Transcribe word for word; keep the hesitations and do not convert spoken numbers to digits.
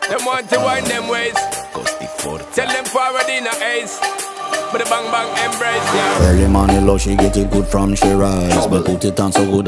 Them want to wind them ways. Tell them forward in a ace. But the bang bang embrace, yeah. Early morning love, she get it good from she rise. But put it on so good